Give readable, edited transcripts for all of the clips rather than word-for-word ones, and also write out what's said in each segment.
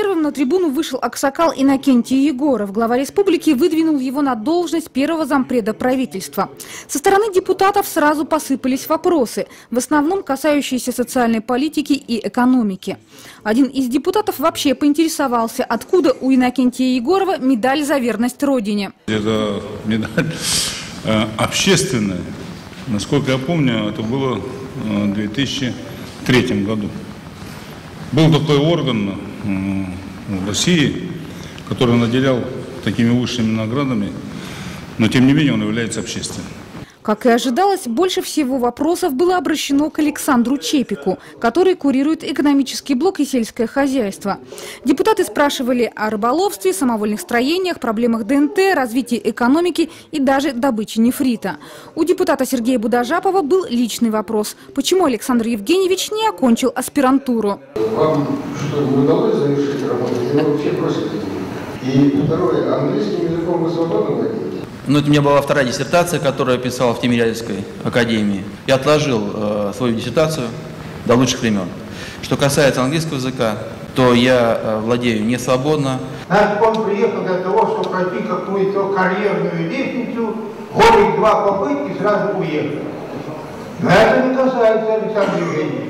Первым на трибуну вышел аксакал Иннокентий Егоров. Глава республики выдвинул его на должность первого зампреда правительства. Со стороны депутатов сразу посыпались вопросы, в основном касающиеся социальной политики и экономики. Один из депутатов вообще поинтересовался, откуда у Иннокентия Егорова медаль за верность Родине. Это медаль общественная. Насколько я помню, это было в 2003 году. Был такой орган в России, который наделял такими высшими наградами, но тем не менее он является общественным. Как и ожидалось, больше всего вопросов было обращено к Александру Чепику, который курирует экономический блок и сельское хозяйство. Депутаты спрашивали о рыболовстве, самовольных строениях, проблемах ДНТ, развитии экономики и даже добыче нефрита. У депутата Сергея Будажапова был личный вопрос. Почему Александр Евгеньевич не окончил аспирантуру? Вам что, не удалось завершить работу? Или вы вообще бросите? И второе, английским языком вы свободно владеете? Ну, это у меня была вторая диссертация, которую я писал в Тимирязевской академии. Я отложил свою диссертацию до лучших времен. Что касается английского языка, то я владею не свободно. Он приехал для того, чтобы пройти какую-то карьерную лестницу, годик два попытки, сразу уехал. Но это не касается Александра Евгеньевича.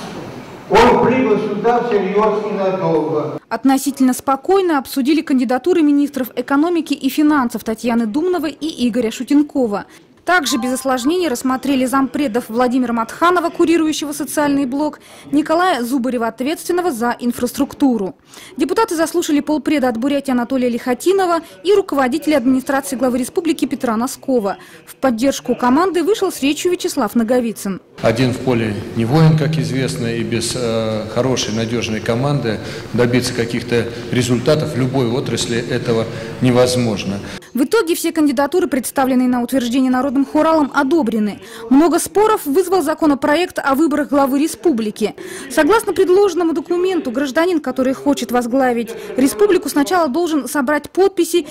Он прибыл сюда всерьез и надолго. Относительно спокойно обсудили кандидатуры министров экономики и финансов Татьяны Думновой и Игоря Шутенкова. Также без осложнений рассмотрели зампредов Владимира Матханова, курирующего социальный блок, Николая Зубарева, ответственного за инфраструктуру. Депутаты заслушали полпреда от Бурятии Анатолия Лихотинова и руководителя администрации главы республики Петра Носкова. В поддержку команды вышел с речью Вячеслав Наговицын. Один в поле не воин, как известно, и без хорошей, надежной команды добиться каких-то результатов в любой отрасли этого невозможно. В итоге все кандидатуры, представленные на утверждение народным хоралом, одобрены. Много споров вызвал законопроект о выборах главы республики. Согласно предложенному документу, гражданин, который хочет возглавить республику, сначала должен собрать подписи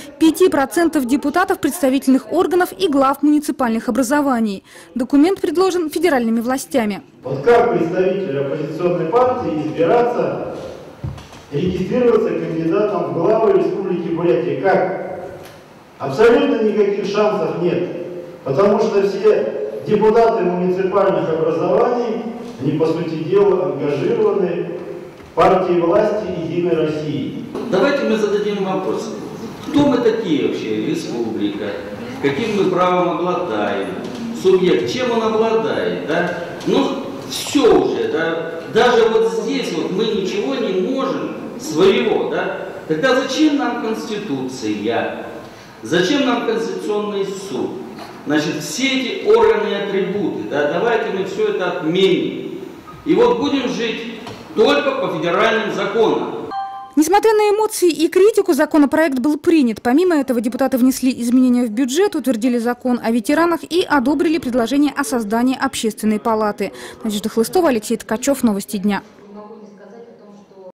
5% депутатов представительных органов и глав муниципальных образований. Документ предложен федеральными властями. Вот как представитель оппозиционной партии избираться, регистрироваться кандидатом в главы республики Бурятия? Как? Абсолютно никаких шансов нет, потому что все депутаты муниципальных образований, они, по сути дела, ангажированы партией власти «Единой России». Давайте мы зададим вопрос. Кто мы такие вообще, республика? Каким мы правом обладаем? Субъект, чем он обладает? Да? Ну, все уже, да? Даже вот здесь вот мы ничего не можем своего. Да? Тогда зачем нам Конституция? Зачем нам Конституционный суд? Значит, все эти органы и атрибуты, да, давайте мы все это отменим. И вот будем жить только по федеральным законам. Несмотря на эмоции и критику, законопроект был принят. Помимо этого, депутаты внесли изменения в бюджет, утвердили закон о ветеранах и одобрили предложение о создании общественной палаты. Надежда Хлыстова, Алексей Ткачев. Новости дня.